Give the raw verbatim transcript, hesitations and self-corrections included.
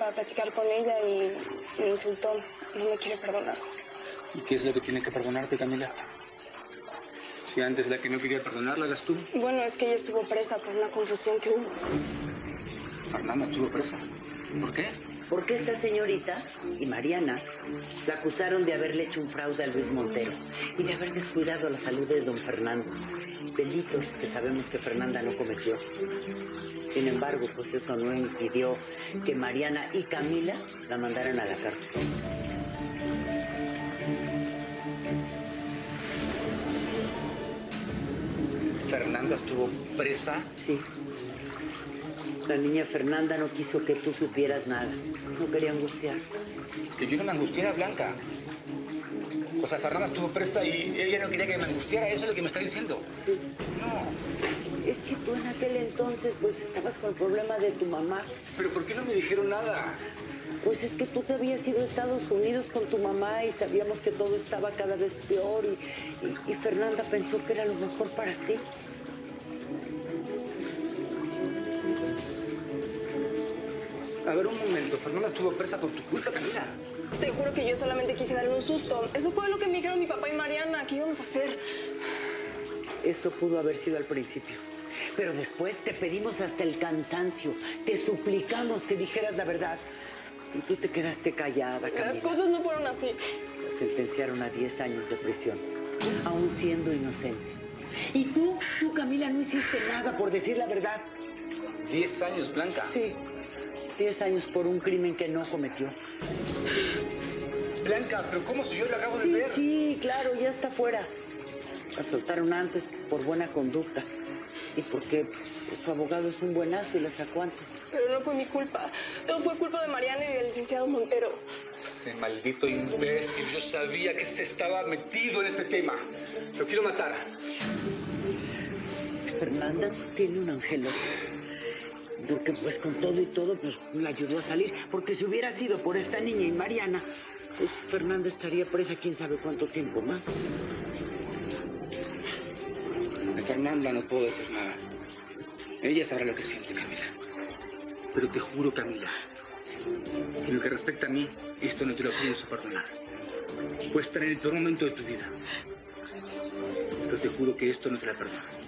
para platicar con ella y me insultó. No me quiere perdonar. ¿Y qué es lo que tiene que perdonarte, Camila? Si antes la que no quería perdonarla eras tú. Bueno, es que ella estuvo presa por una confusión que hubo. Fernanda estuvo presa. ¿Por qué? Porque esta señorita y Mariana la acusaron de haberle hecho un fraude a Luis Montero y de haber descuidado la salud de don Fernando. Delitos que sabemos que Fernanda no cometió. Sin embargo, pues eso no impidió que Mariana y Camila la mandaran a la cárcel. ¿Fernanda estuvo presa? Sí. La niña Fernanda no quiso que tú supieras nada. No quería angustiar. Que yo no me angustiara, Blanca. O sea, Fernanda estuvo presa y ella no quería que me angustiara. ¿Eso es lo que me está diciendo? Sí. No. Es que tú en aquel entonces, pues, estabas con el problema de tu mamá. ¿Pero por qué no me dijeron nada? Pues es que tú te habías ido a Estados Unidos con tu mamá y sabíamos que todo estaba cada vez peor y, y, y Fernanda pensó que era lo mejor para ti. A ver, un momento. Fernanda estuvo presa por tu culpa, Camila. Te juro que yo solamente quise darle un susto. Eso fue lo que me dijeron mi papá y Mariana. ¿Qué íbamos a hacer? Eso pudo haber sido al principio. Pero después te pedimos hasta el cansancio. Te suplicamos que dijeras la verdad. Y tú te quedaste callada, Camila. Las cosas no fueron así. La sentenciaron a diez años de prisión, aún siendo inocente. Y tú, tú, Camila, no hiciste nada por decir la verdad. Diez años, Blanca. Sí, diez años por un crimen que no cometió. Blanca, pero ¿cómo si yo lo acabo de Sí, ver? sí, claro, ya está fuera. La soltaron antes por buena conducta. Y porque pues, su abogado es un buenazo y la sacó antes. Pero no fue mi culpa. Todo fue culpa de Mariana y del licenciado Montero. Ese maldito imbécil. Yo sabía que se estaba metido en este tema. Lo quiero matar. Fernanda tiene un ángel. Porque pues con todo y todo pues la ayudó a salir. Porque si hubiera sido por esta niña y Mariana, pues Fernanda estaría presa quién sabe cuánto tiempo más. De Fernanda no puedo decir nada. Ella sabrá lo que siente, Camila. Pero te juro, Camila, que en lo que respecta a mí, esto no te lo pienso perdonar. Puedes estar en el peor momento de tu vida. Pero te juro que esto no te lo perdono.